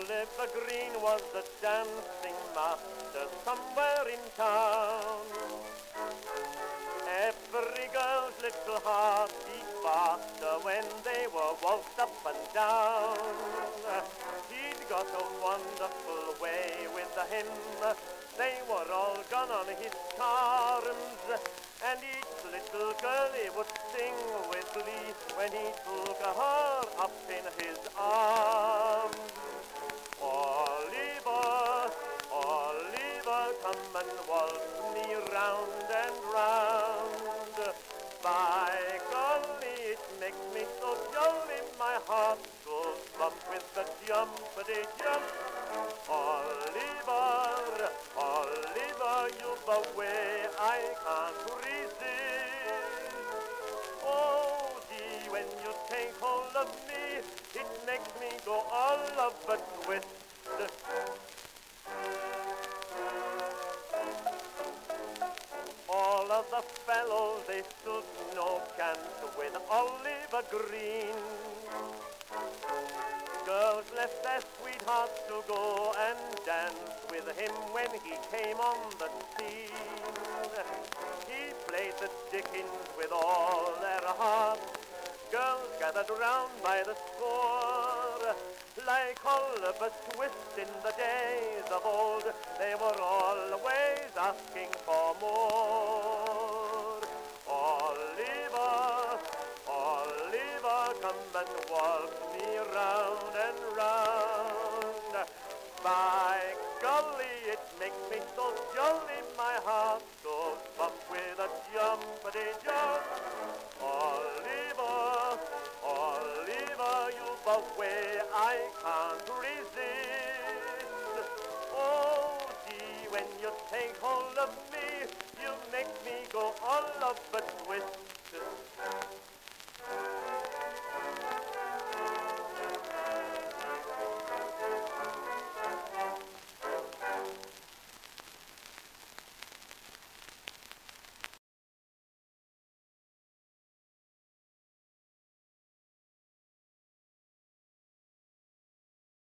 Oliver Green was the dancing master somewhere in town. Every girl's little heart beat faster when they were waltzed up and down. He'd got a wonderful way with him. They were all gone on his charms, and each little girl he would sing with glee when he took her up in his arms. Oliver, Oliver, come and waltz me round and round. By golly, it makes me so jolly, my heart goes bump with the jumpity-jump. Oliver, Oliver, you've a way I can't resist. Oh, gee, when you take hold of me, it makes me go all of a twist. All of the fellows, they stood no chance with Oliver Green. Girls left their sweethearts to go and dance with him when he came on the scene. He played the dickens with all their hearts. Girls gathered round by the score. Like Oliver Twist in the days of old, they were always asking for more. Oliver, Oliver, come and waltz me round and round. By golly, it makes me so jolly, my heart goes bump with a jumpity-jump. Oliver, Oliver, you've a way I can't resist. Oh, gee, when you take hold of me, you make me go all of a twist.